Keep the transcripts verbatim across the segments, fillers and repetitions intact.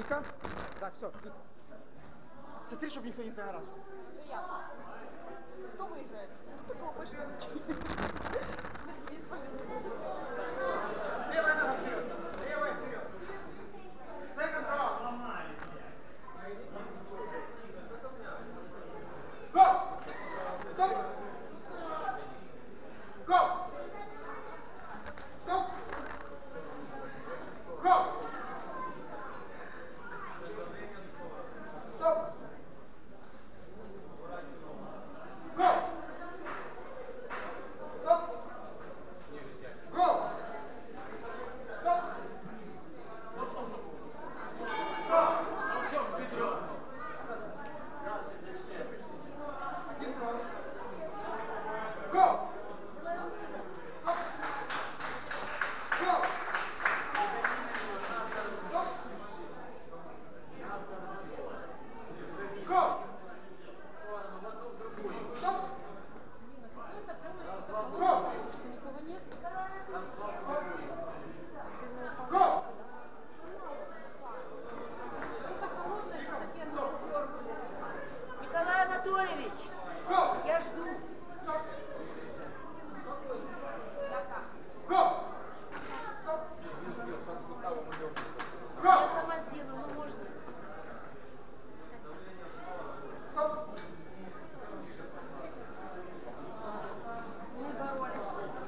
Вика? Так, все. Смотри, чтобы никто не проорал. Кто выиграет? Кто кого пожертвует? Левая нога вперед. Левая вперед. Second row. Go! Stop! Go! Stop! Go! Stop! Go! Stop! Go! Stop! Go! Николай Анатольевич, я жду. Go! Я сама сделаю, ну можно. Мы боролись.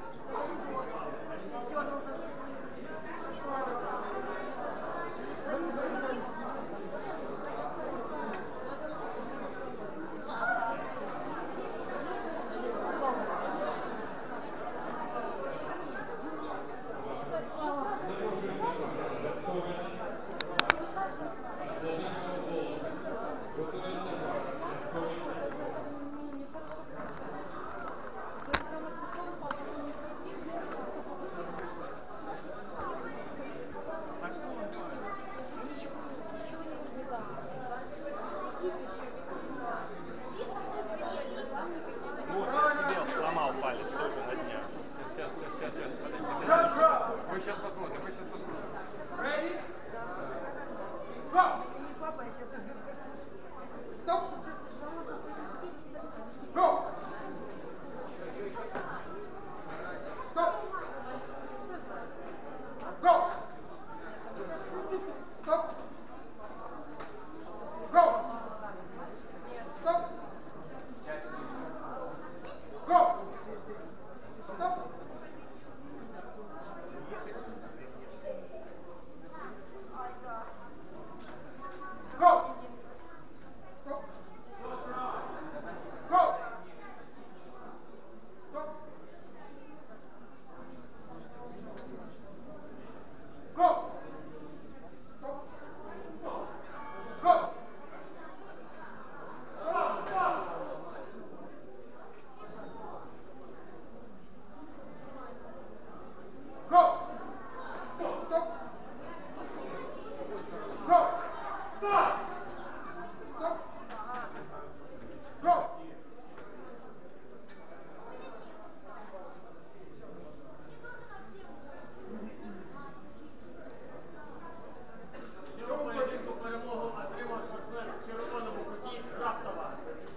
Сломал палец тоже на дня. Сейчас, сейчас, сейчас, подожди. Мы сейчас посмотрим, мы сейчас посмотрим. Ready? Go! Stop! Go! Stop! Go! Stop! Go! Stop! Go! Stop! Go! Stop! Go! Stop! Go! Stop! Go! Go! Stop! Go! Stop! Stop! Go! Цього поєдинку перемогу отримав спортсмен в червоному куті Раптова.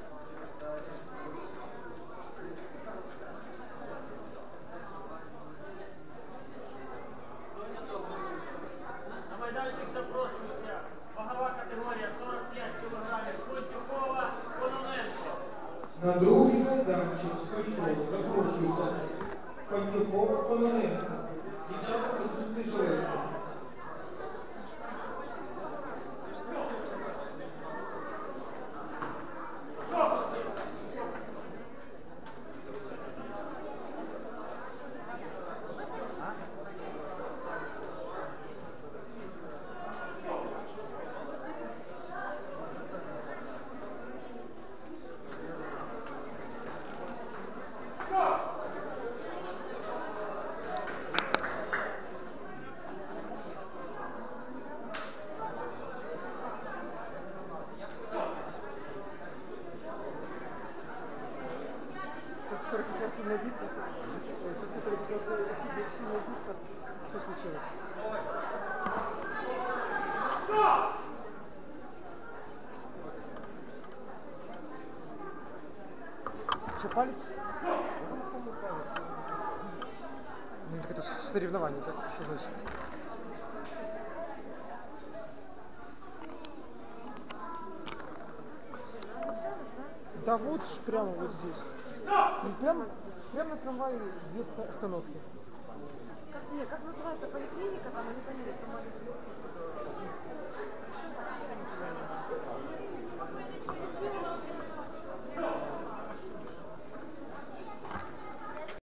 На майданчик запрошується вагова категорія сорок п'ять кілограмів Костюкова Кононенко. На другий майданчик прийшов, запрошується Панькова Кононенко. Дівчата присутні журналісти. Который хотел сильно биться, ой, тот, который хотел сильно, сильно биться, что случилось? Что, палец? Ну, самый палец. Ну, так это соревнование, как что значит? Да вот ж прямо вот здесь. Ну, прямо, прямо на трамвае без остановки. Как, не, как называется поликлиника, там, они поняли.